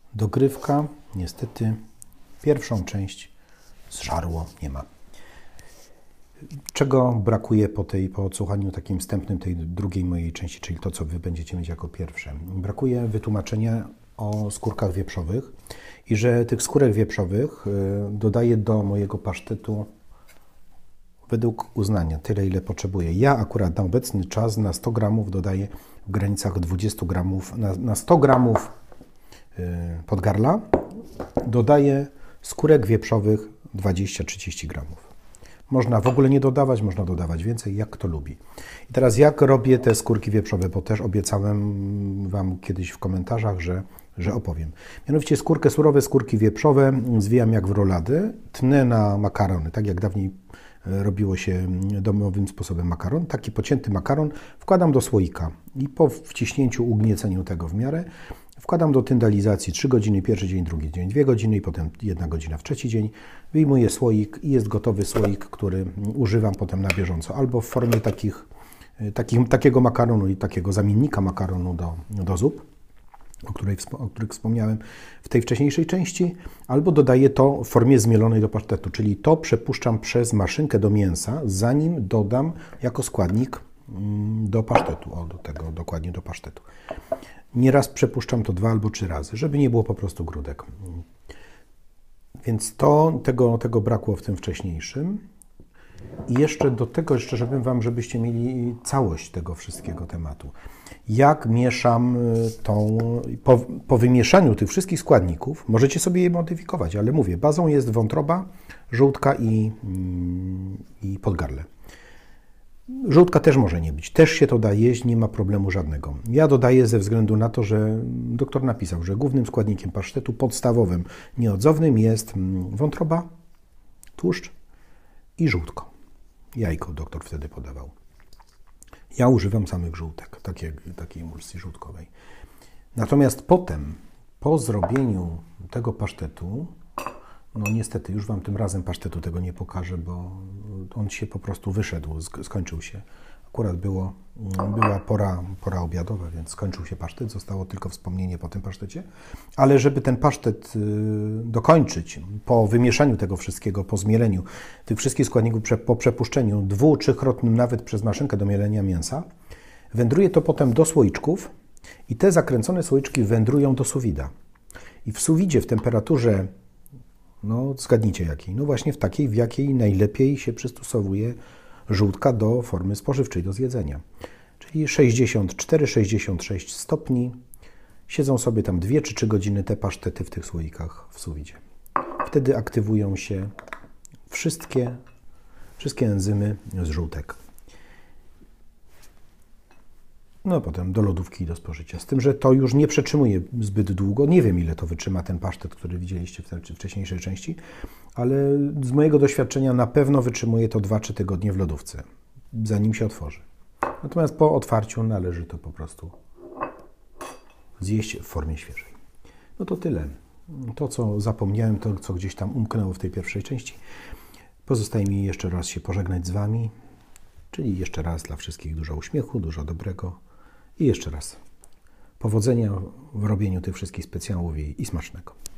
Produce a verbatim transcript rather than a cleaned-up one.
Dogrywka, niestety, pierwszą część zżarło, nie ma. Czego brakuje po, tej, po odsłuchaniu takim wstępnym tej drugiej mojej części, czyli to, co Wy będziecie mieć jako pierwsze? Brakuje wytłumaczenia o skórkach wieprzowych i że tych skórek wieprzowych dodaję do mojego pasztetu według uznania, tyle ile potrzebuję. Ja akurat na obecny czas na sto gramów dodaję w granicach dwadzieścia gramów, na, na sto gramów podgarla dodaję skórek wieprzowych dwadzieścia trzydzieści gramów. Można w ogóle nie dodawać, można dodawać więcej, jak kto lubi. I teraz jak robię te skórki wieprzowe, bo też obiecałem Wam kiedyś w komentarzach, że, że opowiem. Mianowicie skórkę, surowe skórki wieprzowe zwijam jak w rolady, tnę na makarony, tak jak dawniej robiło się domowym sposobem makaron. Taki pocięty makaron wkładam do słoika i po wciśnięciu, ugnieceniu tego w miarę wkładam do tyndalizacji trzy godziny, pierwszy dzień, drugi dzień, dwie godziny i potem jedna godzina w trzeci dzień. Wyjmuję słoik i jest gotowy słoik, który używam potem na bieżąco. Albo w formie takich, takich, takiego makaronu i takiego zamiennika makaronu do, do zup, o, której, o których wspomniałem w tej wcześniejszej części, albo dodaję to w formie zmielonej do pasztetu, czyli to przepuszczam przez maszynkę do mięsa, zanim dodam jako składnik do pasztetu, o, do tego dokładnie do pasztetu. Nieraz przepuszczam to dwa albo trzy razy, żeby nie było po prostu grudek. Więc to, tego, tego brakło w tym wcześniejszym. I jeszcze do tego, jeszcze żebym Wam, żebyście mieli całość tego wszystkiego tematu. Jak mieszam tą, po, po wymieszaniu tych wszystkich składników, możecie sobie je modyfikować, ale mówię, bazą jest wątroba, żółtka i, i podgarle. Żółtka też może nie być, też się to da jeść, nie ma problemu żadnego. Ja dodaję ze względu na to, że doktor napisał, że głównym składnikiem pasztetu podstawowym, nieodzownym jest wątroba, tłuszcz i żółtko. Jajko doktor wtedy podawał. Ja używam samych żółtek, takiej, takiej emulsji żółtkowej. Natomiast potem, po zrobieniu tego pasztetu, no niestety, już Wam tym razem pasztetu tego nie pokażę, bo on się po prostu wyszedł, skończył się. Akurat było, była pora, pora obiadowa, więc skończył się pasztet, zostało tylko wspomnienie po tym pasztecie. Ale żeby ten pasztet dokończyć, po wymieszaniu tego wszystkiego, po zmieleniu tych wszystkich składników, po przepuszczeniu dwu-, trzykrotnym nawet przez maszynkę do mielenia mięsa, wędruje to potem do słoiczków i te zakręcone słoiczki wędrują do suwida. I w suwidzie w temperaturze, no zgadnijcie jakiej, no właśnie w takiej, w jakiej najlepiej się przystosowuje żółtka do formy spożywczej, do zjedzenia. Czyli sześćdziesiąt cztery sześćdziesiąt sześć stopni. Siedzą sobie tam dwie czy trzy godziny te pasztety w tych słoikach w suwidzie. Wtedy aktywują się wszystkie, wszystkie enzymy z żółtek. No potem do lodówki i do spożycia. Z tym, że to już nie przetrzymuje zbyt długo. Nie wiem, ile to wytrzyma ten pasztet, który widzieliście w tej wcześniejszej części, ale z mojego doświadczenia na pewno wytrzymuje to dwa trzy tygodnie w lodówce, zanim się otworzy. Natomiast po otwarciu należy to po prostu zjeść w formie świeżej. No to tyle. To, co zapomniałem, to, co gdzieś tam umknęło w tej pierwszej części. Pozostaje mi jeszcze raz się pożegnać z Wami, czyli jeszcze raz dla wszystkich dużo uśmiechu, dużo dobrego i jeszcze raz powodzenia w robieniu tych wszystkich specjałów i, i smacznego.